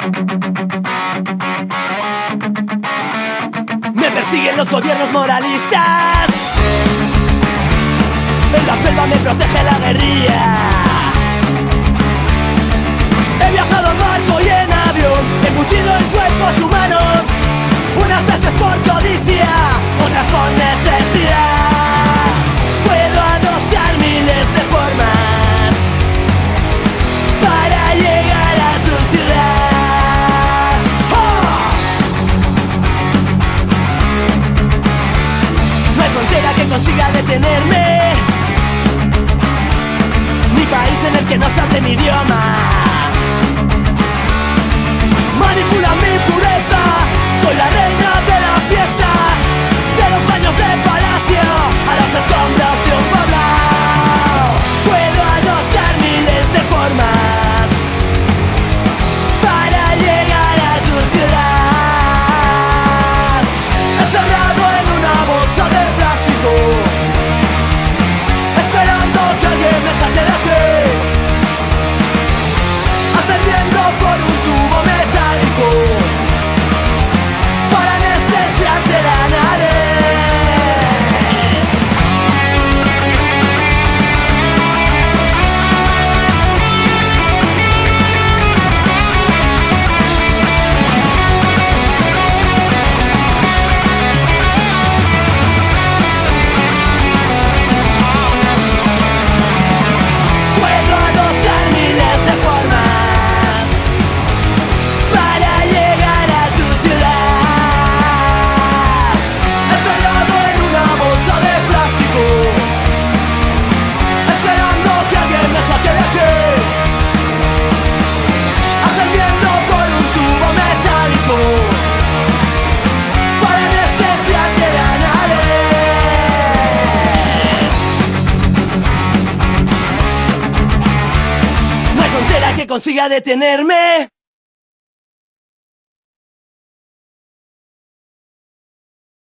Me persiguen los gobiernos moralistas. En la selva me protege la guerrilla. He viajado en barco y en avión, embutido en cuerpos humanos, unas veces por codicia, otras por necesidad. Puedo adoptar miles de formas para llegar a tu ciudad. ¡Oh! No hay frontera que consiga detenerme, ni país en el que no se hable mi idioma. Manipula mi pureza, soy la reina de la fiesta, de los baños de palacio a los escombros de un poblado. Puedo adoptar miles de formas para llegar a tu ciudad. Encerrado en una bolsa de plástico, esperando que alguien me saque de aquí, ascendiendo por un tubo metálico para anestesiarte la nariz. Puedo adoptar miles de formas para llegar a tu ciudad. Encerrado en una bolsa de plástico, esperando que alguien me saque de aquí, ascendiendo por un tubo metálico para anestesiarte la nariz. No hay frontera que consiga detenerme,